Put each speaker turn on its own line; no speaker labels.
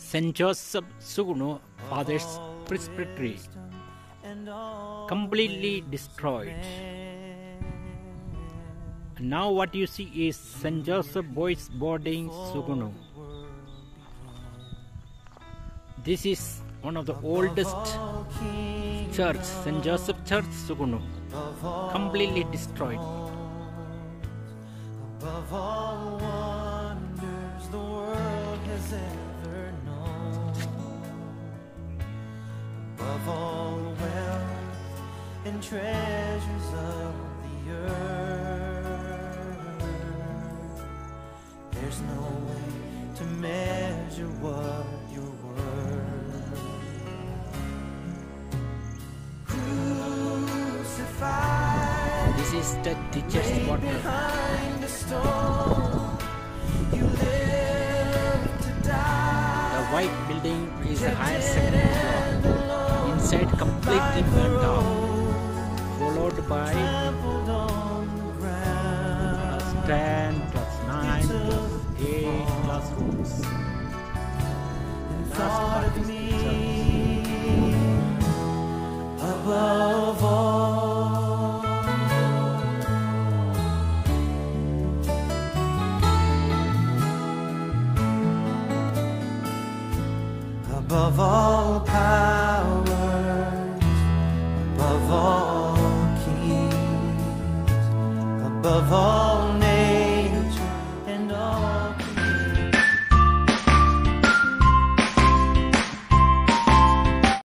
St. Joseph Sugnu Father's Presbytery, completely destroyed. Now what you see is St. Joseph Boys Boarding Sugnu. This is one of the oldest church, St. Joseph Church Sugnu, completely destroyed.
Above all wonders the world has ever known, above all wealth and treasures of the earth, there's no way to measure what you're worth. Crucified,
This is the teacher's quarter.
You live to die.
The white building is the higher second floor. Inside completely burnt out, followed by class 10, class 9, class 8 classrooms. Last part is the church.
Above all, above all powers, above all kings, above all